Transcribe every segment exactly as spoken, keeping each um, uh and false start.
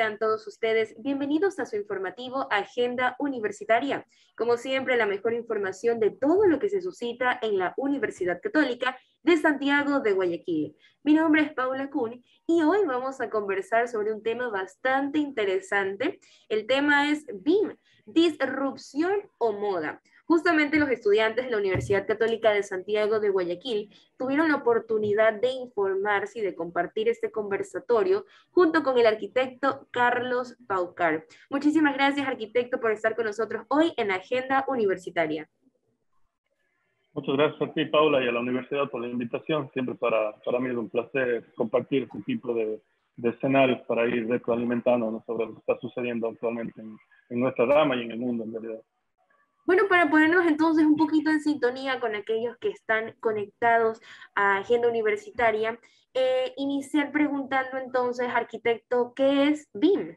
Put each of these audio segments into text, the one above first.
Sean todos ustedes bienvenidos a su informativo Agenda Universitaria. Como siempre, la mejor información de todo lo que se suscita en la Universidad Católica de Santiago de Guayaquil. Mi nombre es Paula Kuhn y hoy vamos a conversar sobre un tema bastante interesante. El tema es B I M, disrupción o moda. Justamente los estudiantes de la Universidad Católica de Santiago de Guayaquil tuvieron la oportunidad de informarse y de compartir este conversatorio junto con el arquitecto Carlos Paucar. Muchísimas gracias, arquitecto, por estar con nosotros hoy en Agenda Universitaria. Muchas gracias a ti, Paula, y a la universidad por la invitación. Siempre para, para mí es un placer compartir este tipo de, de escenarios para ir retroalimentándonos sobre lo que está sucediendo actualmente en, en nuestra rama y en el mundo en realidad. Bueno, para ponernos entonces un poquito en sintonía con aquellos que están conectados a Agenda Universitaria, eh, iniciar preguntando entonces, arquitecto, ¿qué es B I M?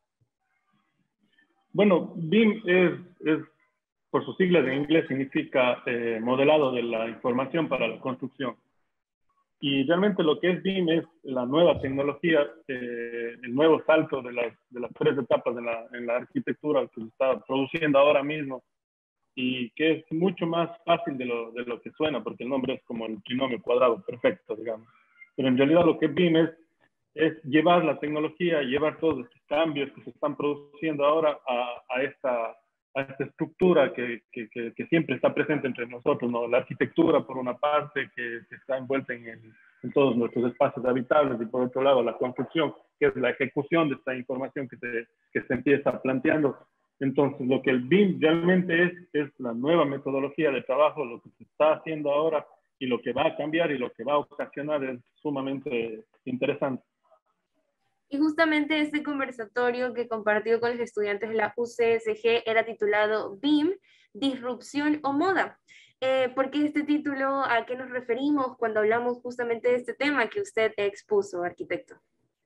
Bueno, B I M es, es por sus siglas en inglés, significa eh, modelado de la información para la construcción. Y realmente lo que es B I M es la nueva tecnología, eh, el nuevo salto de las, de las tres etapas de la, en la arquitectura que se está produciendo ahora mismo, y que es mucho más fácil de lo, de lo que suena, porque el nombre es como el trinomio cuadrado perfecto, digamos. Pero en realidad lo que B I M es, es llevar la tecnología, llevar todos estos cambios que se están produciendo ahora a, a, esta, a esta estructura que, que, que, que siempre está presente entre nosotros, ¿no? La arquitectura, por una parte, que, que está envuelta en, el, en todos nuestros espacios habitables, y por otro lado la construcción, que es la ejecución de esta información que se, que se empieza planteando. Entonces, lo que el B I M realmente es, es la nueva metodología de trabajo, lo que se está haciendo ahora y lo que va a cambiar y lo que va a ocasionar es sumamente interesante. Y justamente este conversatorio que compartió con los estudiantes de la U C S G era titulado B I M, disrupción o moda. Eh, ¿Por qué este título? ¿A qué nos referimos cuando hablamos justamente de este tema que usted expuso, arquitecto?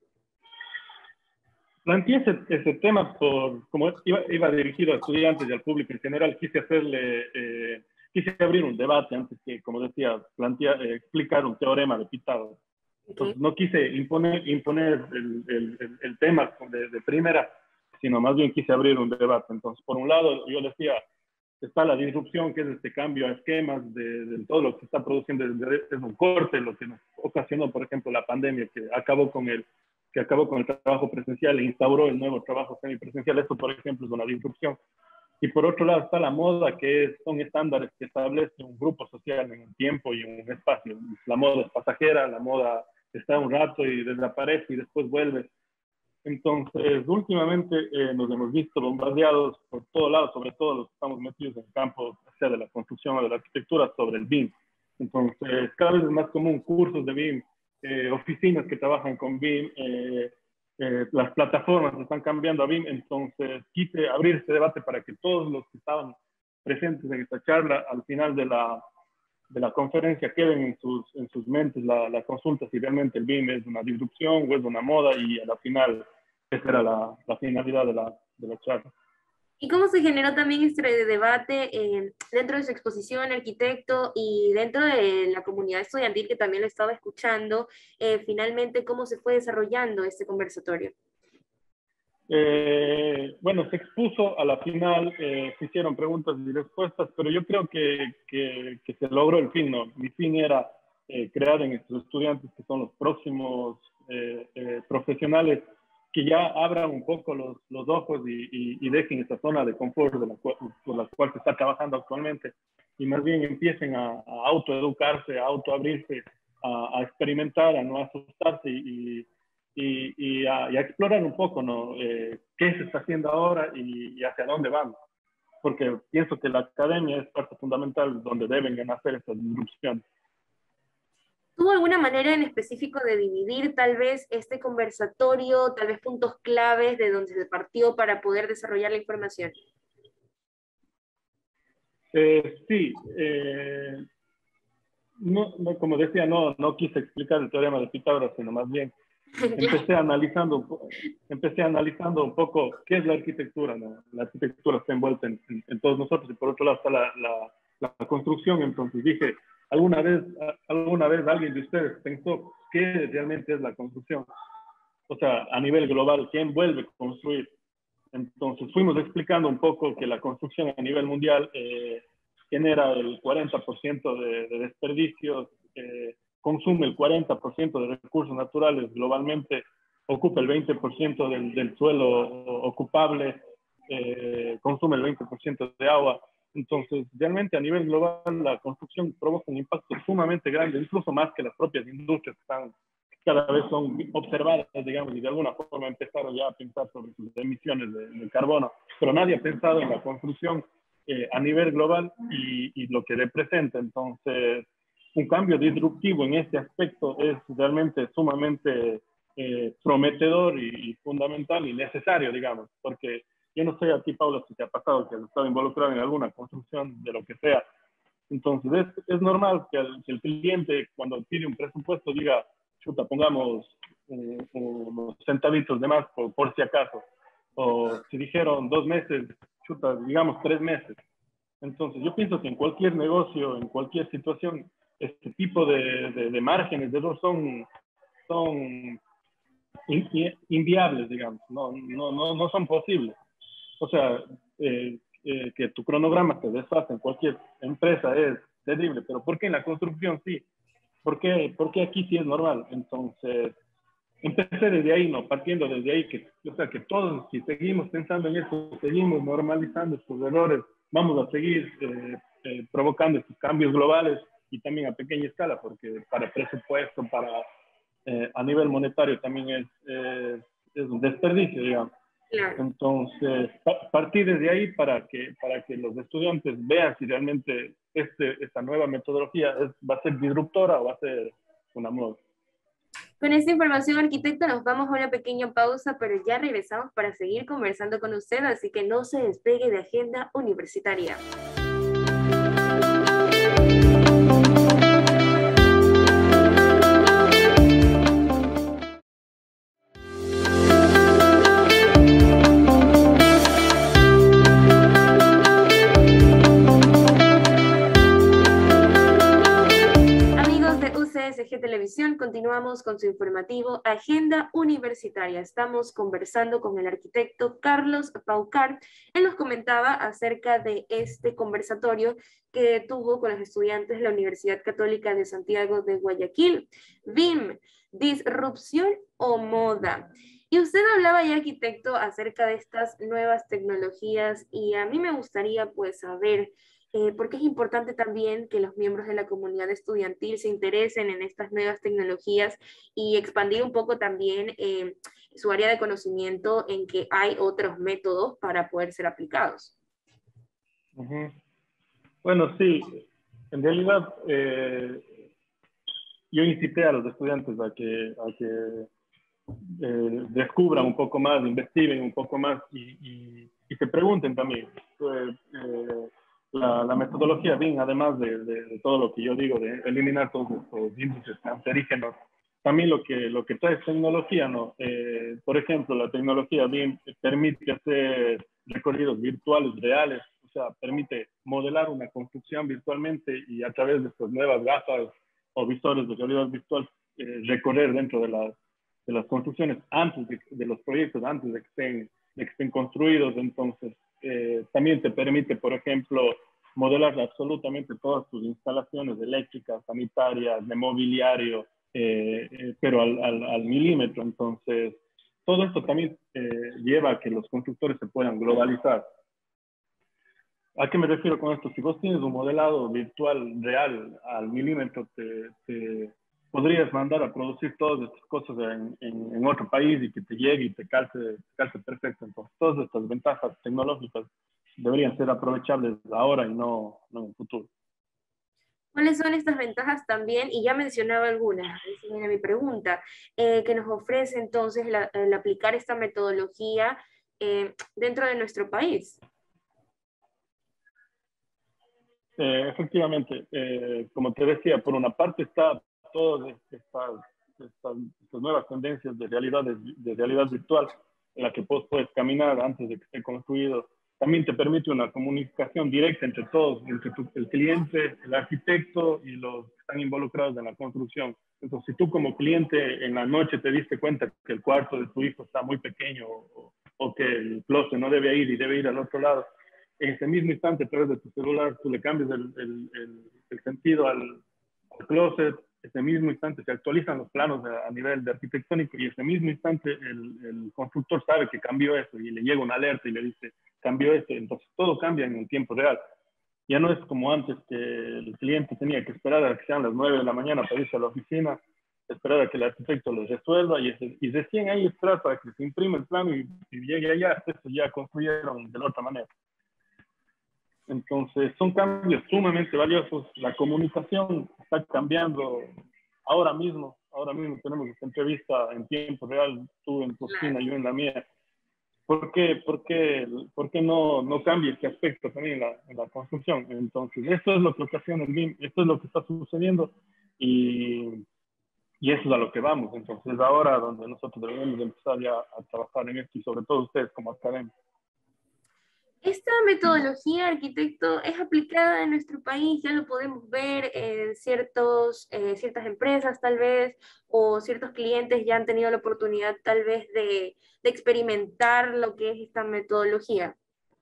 Planteé ese, ese tema por, como iba, iba dirigido a estudiantes y al público en general, quise hacerle, eh, quise abrir un debate antes que, como decía, plantear, eh, explicar un teorema de Pitágoras. Entonces, no quise imponer, imponer el, el, el, el tema de, de primera, sino más bien quise abrir un debate. Entonces, por un lado, yo decía, está la disrupción, que es este cambio a esquemas de, de todo lo que se está produciendo desde un corte, lo que nos ocasionó, por ejemplo, la pandemia, que acabó con el que acabó con el trabajo presencial e instauró el nuevo trabajo semipresencial. Esto, por ejemplo, es una disrupción. Y por otro lado está la moda, que es, son estándares que establece un grupo social en un tiempo y en un espacio. La moda es pasajera, la moda está un rato y desaparece y después vuelve. Entonces, últimamente eh, nos hemos visto bombardeados por todos lados, sobre todo los que estamos metidos en el campo, sea de la construcción o de la arquitectura, sobre el B I M. Entonces, cada vez es más común cursos de B I M, eh, oficinas que trabajan con B I M, eh, eh, las plataformas están cambiando a B I M. Entonces, quise abrir este debate para que todos los que estaban presentes en esta charla, al final de la, de la conferencia, queden en sus, en sus mentes la, la consulta si realmente el B I M es una disrupción o es una moda, y a la final, esa era la, la finalidad de la, de la charla. ¿Y cómo se generó también este debate eh, dentro de su exposición, arquitecto, y dentro de la comunidad estudiantil que también lo estaba escuchando? Eh, finalmente, ¿cómo se fue desarrollando este conversatorio? Eh, bueno, se expuso a la final, eh, se hicieron preguntas y respuestas, pero yo creo que, que, que se logró el fin, ¿no? Mi fin era eh, crear en estos estudiantes, que son los próximos eh, eh, profesionales, que ya abran un poco los, los ojos y, y, y dejen esa zona de confort de la cual, por la cual se está trabajando actualmente, y más bien empiecen a, a autoeducarse, a autoabrirse, a, a experimentar, a no asustarse y, y, y, a, y a explorar un poco, ¿no? Eh, qué se está haciendo ahora y, y hacia dónde vamos. Porque pienso que la academia es parte fundamental donde deben nacer estas disrupciones. ¿Tuvo alguna manera en específico de dividir tal vez este conversatorio, tal vez puntos claves de donde se partió para poder desarrollar la información? Eh, sí, eh, no, no, como decía, no, no quise explicar el teorema de Pitágoras, sino más bien empecé analizando, empecé analizando un poco qué es la arquitectura, ¿no? La arquitectura está envuelta en, en, en todos nosotros, y por otro lado está la, la, la construcción. Entonces dije, ¿alguna vez, alguna vez alguien de ustedes pensó qué realmente es la construcción? o sea, a nivel global, ¿quién vuelve a construir? Entonces fuimos explicando un poco que la construcción a nivel mundial eh, genera el cuarenta por ciento de, de desperdicios, eh, consume el cuarenta por ciento de recursos naturales globalmente, ocupa el veinte por ciento del, del suelo ocupable, eh, consume el veinte por ciento de agua. Entonces, realmente a nivel global la construcción provoca un impacto sumamente grande, incluso más que las propias industrias que están, cada vez son observadas, digamos, y de alguna forma empezaron ya a pensar sobre sus emisiones de, de carbono, pero nadie ha pensado en la construcción eh, a nivel global y, y lo que representa. Entonces, un cambio disruptivo en este aspecto es realmente sumamente eh, prometedor y, y fundamental y necesario, digamos, porque yo no sé a ti, Paula, si te ha pasado que has estado involucrado en alguna construcción de lo que sea. Entonces, es, es normal que el, que el cliente, cuando pide un presupuesto, diga, chuta, pongamos eh, unos centavitos de más por, por si acaso. O si dijeron dos meses, chuta, digamos tres meses. Entonces, yo pienso que en cualquier negocio, en cualquier situación, este tipo de, de, de márgenes de error son, son in, inviables, digamos, no, no, no, no son posibles. O sea, eh, eh, que tu cronograma te desfase en cualquier empresa es terrible, pero ¿por qué en la construcción sí? ¿Por qué, ¿Por qué aquí sí es normal? Entonces, empecé desde ahí, ¿no? Partiendo desde ahí, que, o sea, que todos, si seguimos pensando en eso, seguimos normalizando estos errores, vamos a seguir eh, eh, provocando estos cambios globales y también a pequeña escala, porque para presupuesto, para eh, a nivel monetario también es, eh, es un desperdicio, digamos. Claro. Entonces, pa partir desde ahí para que, para que los estudiantes vean si realmente este, esta nueva metodología es, va a ser disruptora o va a ser una moda. Con esta información, arquitecto, nos vamos a una pequeña pausa, pero ya regresamos para seguir conversando con usted, así que no se despegue de Agenda Universitaria. Televisión, continuamos con su informativo Agenda Universitaria. Estamos conversando con el arquitecto Carlos Paucar. Él nos comentaba acerca de este conversatorio que tuvo con los estudiantes de la Universidad Católica de Santiago de Guayaquil. V I M, disrupción o moda. Y usted hablaba ya, arquitecto, acerca de estas nuevas tecnologías y a mí me gustaría pues saber Eh, porque es importante también que los miembros de la comunidad estudiantil se interesen en estas nuevas tecnologías y expandir un poco también eh, su área de conocimiento en que hay otros métodos para poder ser aplicados. Uh-huh. Bueno, sí, en realidad eh, yo incité a los estudiantes a que, a que eh, descubran un poco más, investiguen un poco más y, y, y se pregunten también. Pues, eh, La, la, metodología B I M, además de, de, de, todo lo que yo digo, de eliminar todos los índices cancerígenos, también lo que, lo que trae es tecnología, ¿no? Eh, por ejemplo, la tecnología B I M permite hacer recorridos virtuales reales, o sea, permite modelar una construcción virtualmente y a través de estas nuevas gafas o visores de realidad virtual, eh, recorrer dentro de las, de las construcciones antes de, de los proyectos, antes de que estén, de que estén construidos. Entonces, Eh, también te permite, por ejemplo, modelar absolutamente todas tus instalaciones eléctricas, sanitarias, de mobiliario, eh, eh, pero al, al, al milímetro. Entonces, todo esto también eh, lleva a que los constructores se puedan globalizar. ¿A qué me refiero con esto? Si vos tienes un modelado virtual real al milímetro, te, te podrías mandar a producir todas estas cosas en, en, en otro país y que te llegue y te calce, te calce perfecto. Entonces, todas estas ventajas tecnológicas deberían ser aprovechables ahora y no, no en el futuro. ¿Cuáles son estas ventajas también? Y ya mencionaba algunas, esa viene mi pregunta, eh, que nos ofrece entonces la, el aplicar esta metodología eh, dentro de nuestro país. Eh, efectivamente, eh, como te decía, por una parte está todas estas, estas, estas nuevas tendencias de realidad, de, de realidad virtual, en la que vos puedes caminar antes de que esté construido, también te permite una comunicación directa entre todos, entre tu, el cliente, el arquitecto y los que están involucrados en la construcción. Entonces, si tú como cliente en la noche te diste cuenta que el cuarto de tu hijo está muy pequeño o, o que el closet no debe ir y debe ir al otro lado, en ese mismo instante, a través de tu celular, tú le cambias el, el, el, el sentido al, al closet, ese mismo instante se actualizan los planos a, a nivel de arquitectónico y ese mismo instante el, el constructor sabe que cambió eso y le llega una alerta y le dice, cambió esto, entonces todo cambia en el tiempo real. Ya no es como antes que el cliente tenía que esperar a que sean las nueve de la mañana para irse a la oficina, esperar a que el arquitecto lo resuelva y, ese, y recién ahí esperar para que se imprime el plano y, y llegue allá, eso ya construyeron de la otra manera. Entonces, son cambios sumamente valiosos. La comunicación está cambiando ahora mismo. Ahora mismo tenemos esta entrevista en tiempo real, tú en tu oficina, yo en la mía. ¿Por qué, por qué, por qué no, no cambia este aspecto también en la, en la construcción? Entonces, esto es lo que ocasiona el B I M, esto es lo que está sucediendo y, y eso es a lo que vamos. Entonces, ahora donde nosotros debemos empezar ya a trabajar en esto y sobre todo ustedes como académicos. Esta metodología, arquitecto, es aplicada en nuestro país, ya lo podemos ver en ciertos, eh, ciertas empresas tal vez, o ciertos clientes ya han tenido la oportunidad tal vez de, de experimentar lo que es esta metodología.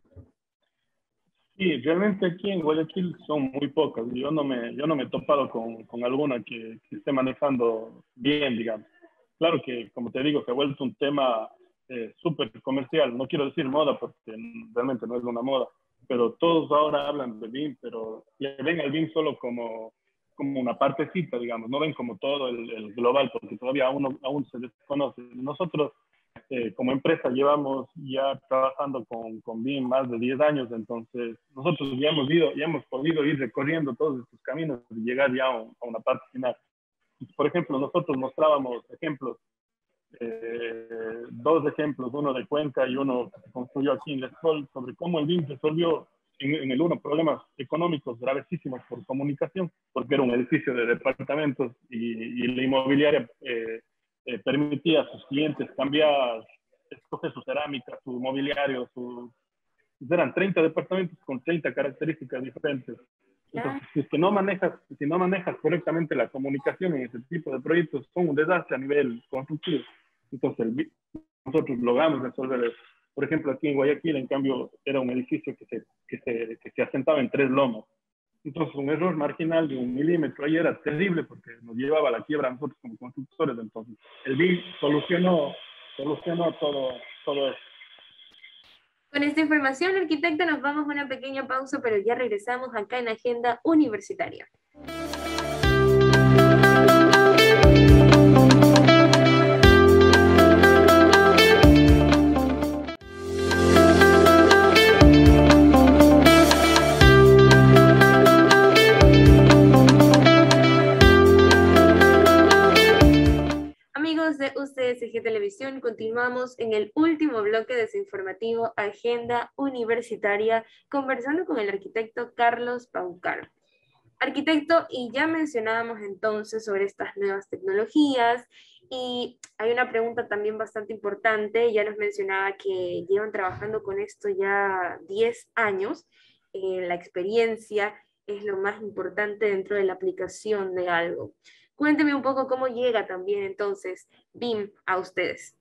Sí, realmente aquí en Guayaquil son muy pocas. Yo no me, yo no me he topado con, con alguna que, que esté manejando bien, digamos. Claro que, como te digo, se ha vuelto un tema eh, súper comercial. No quiero decir moda porque realmente no es una moda, pero todos ahora hablan de B I M, pero le ven al B I M solo como, como una partecita, digamos. No ven como todo el, el global porque todavía aún, aún se desconoce. Nosotros, eh, como empresa, llevamos ya trabajando con, con B I M más de diez años, entonces nosotros ya hemos, ido, ya hemos podido ir recorriendo todos estos caminos y llegar ya a, un, a una parte final. Por ejemplo, nosotros mostrábamos ejemplos, eh, dos ejemplos, uno de Cuenca y uno que se construyó aquí en La Escol, sobre cómo el B I M resolvió en, en el uno problemas económicos gravísimos por comunicación, porque era un edificio de departamentos y, y la inmobiliaria eh, eh, permitía a sus clientes cambiar, escoger su cerámica, su mobiliario, su, eran treinta departamentos con treinta características diferentes. Entonces, si es que no manejas, si no manejas correctamente la comunicación en ese tipo de proyectos, son un desastre a nivel constructivo. Entonces, el, nosotros logramos resolver eso. Por ejemplo, aquí en Guayaquil, en cambio, era un edificio que se, que se, que se asentaba en tres lomas. Entonces, un error marginal de un milímetro ahí era terrible porque nos llevaba a la quiebra a nosotros como constructores. Entonces, el B I M solucionó, solucionó todo, todo eso. Con esta información, arquitecta, nos vamos a una pequeña pausa, pero ya regresamos acá en Agenda Universitaria. De U C S G Televisión, continuamos en el último bloque de su informativo Agenda Universitaria, conversando con el arquitecto Carlos Paucar. Arquitecto, y ya mencionábamos entonces sobre estas nuevas tecnologías, y hay una pregunta también bastante importante, ya nos mencionaba que llevan trabajando con esto ya diez años, eh, la experiencia es lo más importante dentro de la aplicación de algo. Cuénteme un poco cómo llega también entonces B I M a ustedes.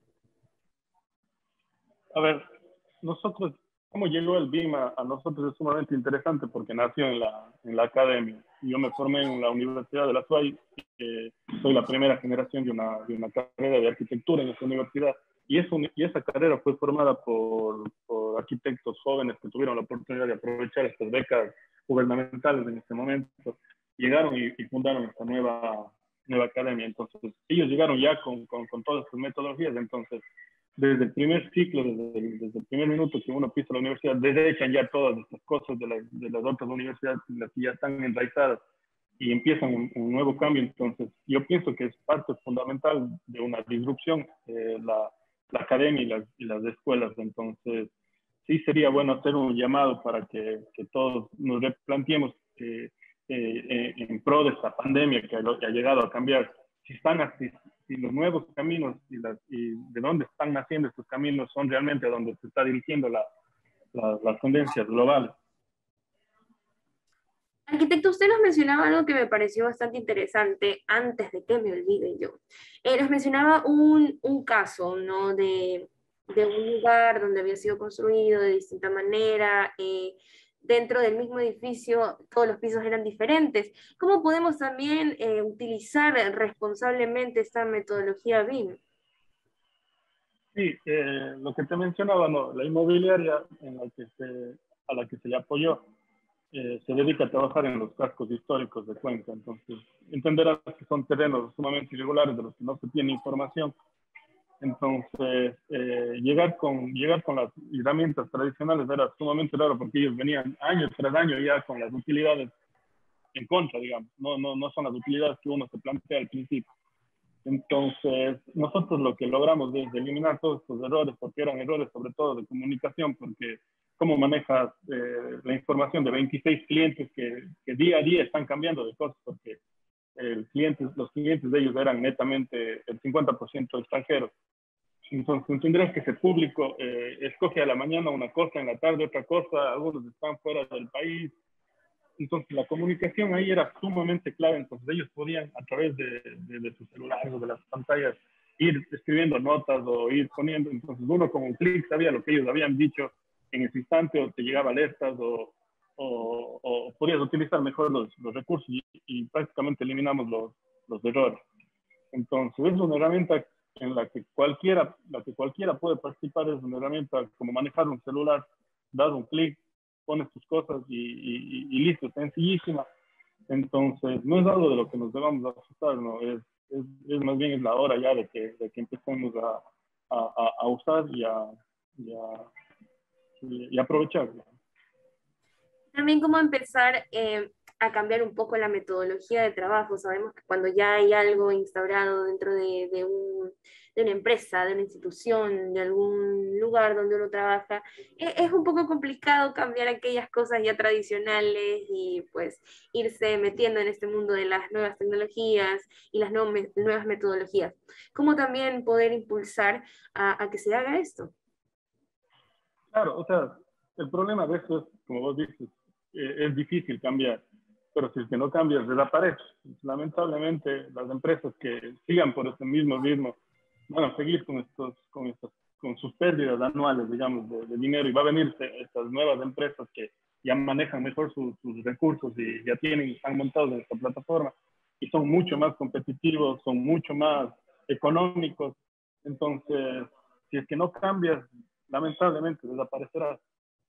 A ver, nosotros, cómo llegó el B I M a, a nosotros es sumamente interesante porque nació en la, en la academia. Yo me formé en la Universidad de la S U A Y, eh, soy la primera generación de una, de una carrera de arquitectura en esta universidad. Y, eso, y esa carrera fue formada por, por arquitectos jóvenes que tuvieron la oportunidad de aprovechar estas becas gubernamentales en este momento. Llegaron y, y fundaron esta nueva nueva academia. Entonces, ellos llegaron ya con, con, con todas sus metodologías. Entonces, desde el primer ciclo, desde el, desde el primer minuto que uno pisa la universidad, desechan ya todas estas cosas de, la, de las otras universidades, las que ya están enraizadas, y empiezan un, un nuevo cambio. Entonces, yo pienso que es parte fundamental de una disrupción eh, la, la academia y las, y las escuelas. Entonces, sí sería bueno hacer un llamado para que, que todos nos replanteemos eh, Eh, en pro de esta pandemia que ha, que ha llegado a cambiar, si están así, si los nuevos caminos y, las, y de dónde están naciendo estos caminos son realmente a donde se está dirigiendo la, la, las tendencias globales. Arquitecto, usted nos mencionaba algo que me pareció bastante interesante antes de que me olvide yo. Eh, nos mencionaba un, un caso, ¿no? De, de un lugar donde había sido construido de distinta manera, eh, dentro del mismo edificio todos los pisos eran diferentes. ¿Cómo podemos también eh, utilizar responsablemente esta metodología B I M? Sí, eh, lo que te mencionaba, no, la inmobiliaria en la que se, a la que se le apoyó eh, se dedica a trabajar en los cascos históricos de Cuenca. Entonces, entenderás que son terrenos sumamente irregulares de los que no se tiene información. Entonces, eh, llegar, con, llegar con las herramientas tradicionales era sumamente raro porque ellos venían año tras año ya con las utilidades en contra, digamos. No, no, no son las utilidades que uno se plantea al principio. Entonces, nosotros lo que logramos es eliminar todos estos errores, porque eran errores sobre todo de comunicación, porque cómo manejas eh, la información de veintiséis clientes que, que día a día están cambiando de cosas, porque el cliente, los clientes de ellos eran netamente el cincuenta por ciento extranjeros. Entonces, tendrás que ese público eh, escoge a la mañana una cosa, en la tarde otra cosa, algunos están fuera del país. Entonces, la comunicación ahí era sumamente clave. Entonces, ellos podían, a través de, de, de sus celulares o de las pantallas, ir escribiendo notas o ir poniendo. Entonces, uno con un clic sabía lo que ellos habían dicho en ese instante, o te llegaba alertas, o, o, o podías utilizar mejor los, los recursos y, y prácticamente eliminamos los, los errores. Entonces, es una herramienta en la que cualquiera, la que cualquiera puede participar. Es una herramienta como manejar un celular, das un clic, pones tus cosas y, y, y listo, sencillísima. Entonces, no es algo de lo que nos debamos asustar, ¿no? Es, es, es más bien es la hora ya de que, de que empecemos a, a, a usar y a, y a, y aprovechar. También cómo empezar eh, a cambiar un poco la metodología de trabajo. Sabemos que cuando ya hay algo instaurado dentro de, de, un, de una empresa, de una institución, de algún lugar donde uno trabaja, es, es un poco complicado cambiar aquellas cosas ya tradicionales y pues irse metiendo en este mundo de las nuevas tecnologías y las no, me, nuevas metodologías. ¿Cómo también poder impulsar a, a que se haga esto? Claro, o sea, el problema de eso es, como vos dices, eh, es difícil cambiar, pero si es que no cambias, desaparece. Lamentablemente, las empresas que sigan por ese mismo ritmo van a seguir con, estos, con, estos, con sus pérdidas anuales, digamos, de, de dinero, y va a venir estas nuevas empresas que ya manejan mejor su, sus recursos y ya tienen, están montados en esta plataforma y son mucho más competitivos, son mucho más económicos. Entonces, si es que no cambias, lamentablemente desaparecerá.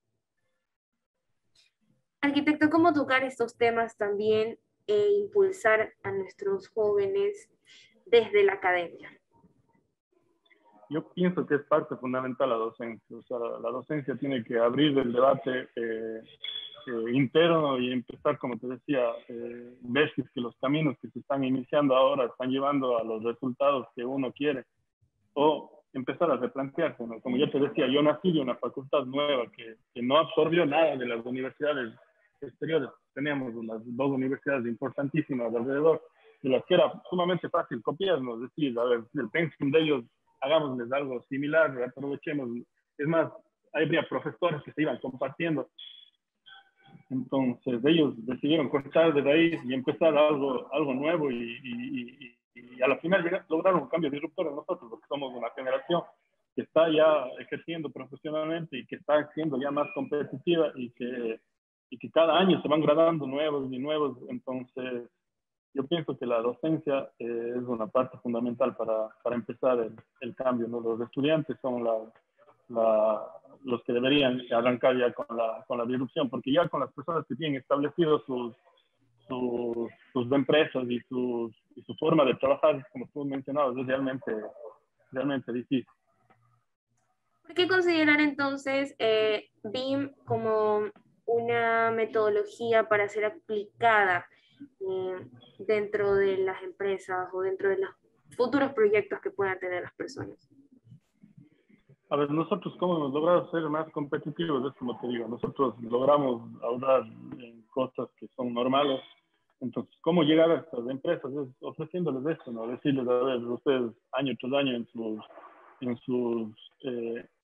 Arquitecto, ¿cómo tocar estos temas también e impulsar a nuestros jóvenes desde la academia? Yo pienso que es parte fundamental la docencia. O sea, la docencia tiene que abrir el debate eh, eh, interno y empezar, como te decía, eh, ver si es que los caminos que se están iniciando ahora están llevando a los resultados que uno quiere, o empezar a replantearse, ¿no? Como yo te decía, yo nací de una facultad nueva que, que no absorbió nada de las universidades exteriores. Teníamos unas dos universidades importantísimas alrededor, de las que era sumamente fácil copiarnos, es decir, a ver, el pensum de ellos, hagámosles algo similar, aprovechemos. Es más, habría profesores que se iban compartiendo. Entonces ellos decidieron cortar de raíz y empezar algo, algo nuevo, y, y, y, y a la final llegar, lograron un cambio disruptor en nosotros, porque somos una generación que está ya ejerciendo profesionalmente y que está siendo ya más competitiva, y que, y que cada año se van graduando nuevos y nuevos. Entonces yo pienso que la docencia eh, es una parte fundamental para, para empezar el, el cambio, ¿no? Los estudiantes son la, la, los que deberían arrancar ya con la, con la disrupción, porque ya con las personas que tienen establecidos sus, sus, sus empresas y, sus, y su forma de trabajar, como tú mencionabas, es realmente, realmente difícil. ¿Por qué considerar entonces eh, B I M como una metodología para ser aplicada eh, dentro de las empresas o dentro de los futuros proyectos que puedan tener las personas? A ver, nosotros cómo hemos logrado ser más competitivos, es como te digo, nosotros logramos ahorrar en cosas que son normales. Entonces, ¿cómo llegar a estas empresas? Es ofreciéndoles esto, ¿no? Decirles, a ver, ustedes año tras año en sus, en sus, eh,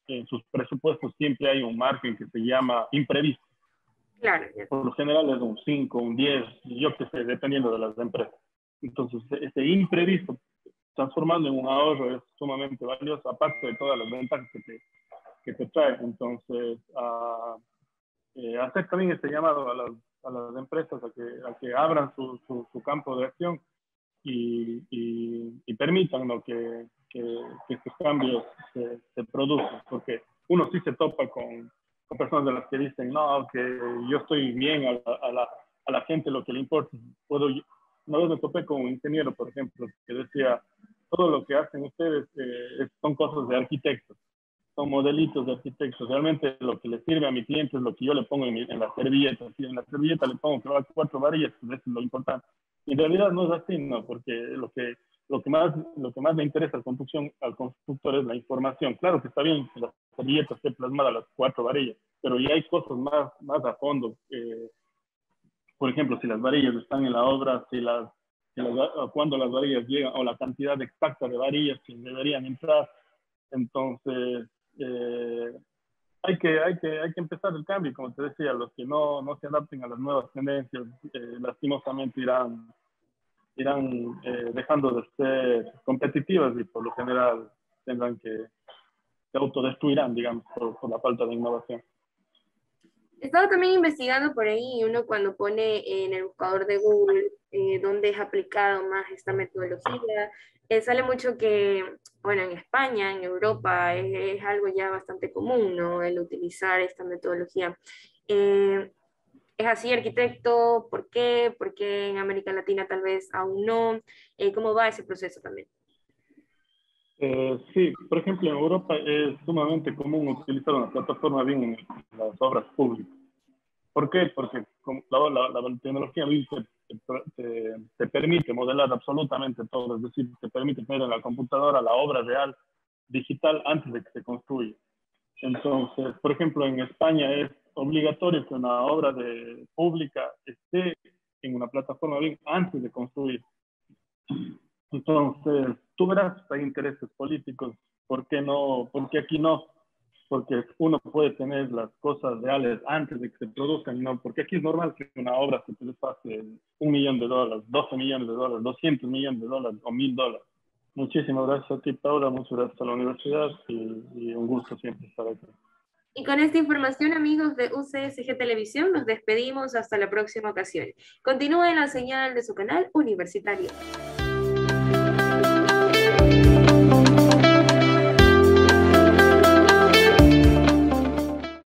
en sus presupuestos siempre hay un margen que se llama imprevisto. Claro. Por lo general es un cinco, un diez, yo qué sé, dependiendo de las empresas. Entonces, ese imprevisto, transformarlo en un ahorro es sumamente valioso, aparte de todas las ventajas que te, que te trae. Entonces, uh, eh, hacer también este llamado a las, a las empresas a que, a que abran su, su, su campo de acción y, y, y permitan, ¿no?, que, que, que estos cambios se, se produzcan, porque uno sí se topa con, con personas de las que dicen, no, que yo estoy bien, a la, a la, a la gente lo que le importa. Puedo, una vez me topé con un ingeniero, por ejemplo, que decía, todo lo que hacen ustedes eh, son cosas de arquitectos, son modelitos de arquitectos. Realmente lo que le sirve a mi cliente es lo que yo le pongo en, mi, en la servilleta. Si en la servilleta le pongo que va a cuatro varillas, pues eso es lo importante. Y en realidad no es así, ¿no? Porque lo que, lo que, más, lo que más le interesa al, construcción, al constructor es la información. Claro que está bien que la servilleta esté plasmada a las cuatro varillas, pero ya hay cosas más, más a fondo. Eh, por ejemplo, si las varillas están en la obra, si las, si las, cuando las varillas llegan, o la cantidad exacta de varillas que deberían entrar. Entonces, eh, hay, que, hay, que, hay que empezar el cambio. Como te decía, los que no, no se adapten a las nuevas tendencias, eh, lastimosamente irán, irán eh, dejando de ser competitivas y por lo general tendrán que se autodestruirán, digamos, por, por la falta de innovación. He estado también investigando por ahí, uno cuando pone en el buscador de Google eh, dónde es aplicado más esta metodología, eh, sale mucho que, bueno, en España, en Europa, es, es algo ya bastante común, ¿no? El utilizar esta metodología. Eh, ¿Es así, arquitecto? ¿Por qué? ¿Por qué en América Latina tal vez aún no? Eh, ¿cómo va ese proceso también? Eh, sí, por ejemplo, en Europa es sumamente común utilizar una plataforma bien en las obras públicas. ¿Por qué? Porque la, la, la tecnología te, te, te permite modelar absolutamente todo, es decir, te permite tener en la computadora la obra real digital antes de que se construya. Entonces, por ejemplo, en España es obligatorio que una obra de, pública esté en una plataforma bien antes de construir. Entonces, tú verás, hay intereses políticos. ¿Por qué no? ¿Por qué aquí no? Porque uno puede tener las cosas reales antes de que se produzcan, ¿no? Porque aquí es normal que una obra se te pase un millón de dólares, doce millones de dólares, doscientos millones de dólares o mil dólares. Muchísimas gracias a ti, Paula, muchas gracias a la universidad y, y un gusto siempre estar aquí. Y con esta información, amigos de U C S G Televisión, nos despedimos hasta la próxima ocasión. Continúen la señal de su canal universitario.